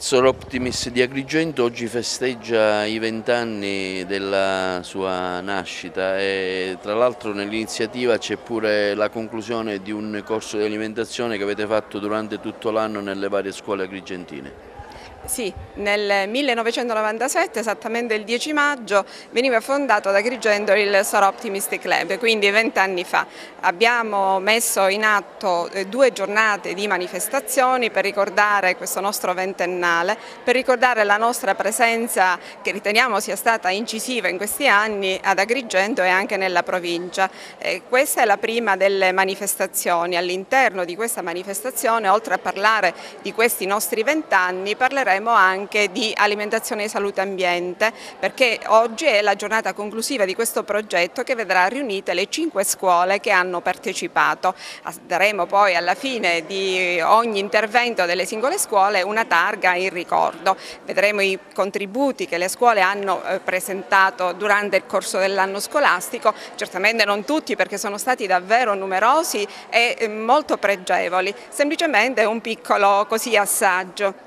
Sor Optimis di Agrigento oggi festeggia i 20 anni della sua nascita e tra l'altro nell'iniziativa c'è pure la conclusione di un corso di alimentazione che avete fatto durante tutto l'anno nelle varie scuole agrigentine. Sì, nel 1997, esattamente il 10 maggio, veniva fondato ad Agrigento il Sor Optimist Club, quindi 20 anni fa. Abbiamo messo in atto 2 giornate di manifestazioni per ricordare questo nostro ventennale, per ricordare la nostra presenza che riteniamo sia stata incisiva in questi anni ad Agrigento e anche nella provincia. Questa è la prima delle manifestazioni. All'interno di questa manifestazione, oltre a parlare di questi nostri 20 anni, parleremo anche di alimentazione e salute ambiente, perché oggi è la giornata conclusiva di questo progetto che vedrà riunite le 5 scuole che hanno partecipato. Daremo poi alla fine di ogni intervento delle singole scuole una targa in ricordo. Vedremo i contributi che le scuole hanno presentato durante il corso dell'anno scolastico, certamente non tutti perché sono stati davvero numerosi e molto pregevoli, semplicemente un piccolo assaggio.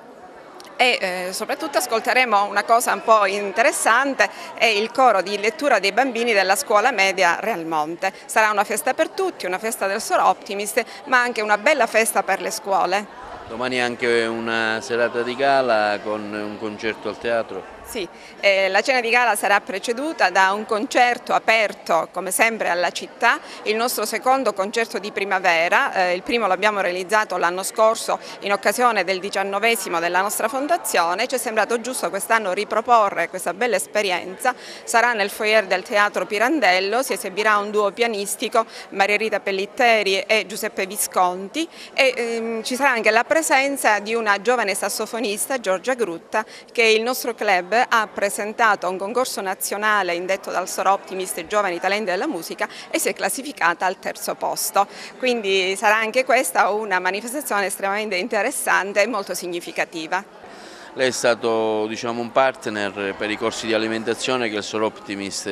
E soprattutto ascolteremo una cosa un po' interessante, è il coro di lettura dei bambini della scuola media Realmonte. Sarà una festa per tutti, una festa del Sor Optimist, ma anche una bella festa per le scuole. Domani anche una serata di gala con un concerto al teatro. Sì, la cena di gala sarà preceduta da un concerto aperto come sempre alla città, il nostro secondo concerto di primavera, il primo l'abbiamo realizzato l'anno scorso in occasione del 19° della nostra fondazione, ci è sembrato giusto quest'anno riproporre questa bella esperienza, sarà nel foyer del Teatro Pirandello, si esibirà un duo pianistico, Maria Rita Pellitteri e Giuseppe Visconti e ci sarà anche la presenza di una giovane sassofonista, Giorgia Grutta, che il nostro club ha presentato a un concorso nazionale indetto dal Sor Optimist Giovani Talenti della Musica e si è classificata al 3° posto. Quindi sarà anche questa una manifestazione estremamente interessante e molto significativa. Lei è stato un partner per i corsi di alimentazione che il Sor Optimist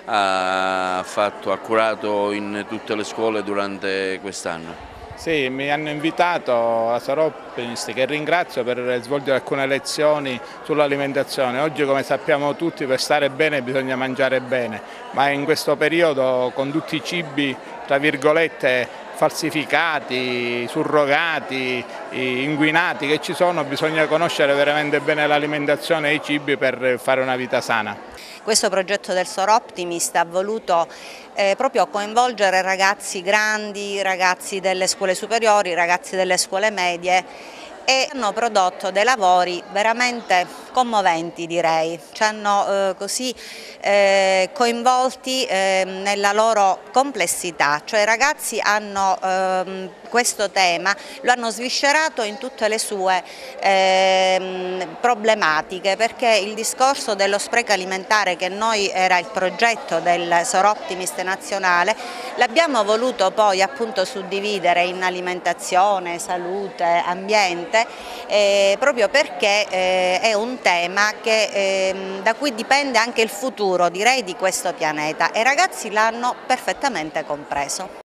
ha curato in tutte le scuole durante quest'anno. Sì, mi hanno invitato a Sor Optimist, che ringrazio, per svolgere alcune lezioni sull'alimentazione. Oggi, come sappiamo tutti, per stare bene bisogna mangiare bene, ma in questo periodo con tutti i cibi, tra virgolette, falsificati, surrogati, inquinati che ci sono, bisogna conoscere veramente bene l'alimentazione e i cibi per fare una vita sana. Questo progetto del Sor Optimist ha voluto proprio coinvolgere ragazzi grandi, ragazzi delle scuole superiori, ragazzi delle scuole medie e hanno prodotto dei lavori veramente commoventi, direi, ci hanno così coinvolti nella loro complessità, cioè i ragazzi hanno questo tema, lo hanno sviscerato in tutte le sue problematiche, perché il discorso dello spreco alimentare, che noi era il progetto del Sor Optimist nazionale, l'abbiamo voluto poi appunto suddividere in alimentazione, salute, ambiente, proprio perché è un tema da cui dipende anche il futuro, direi, di questo pianeta, e i ragazzi l'hanno perfettamente compreso.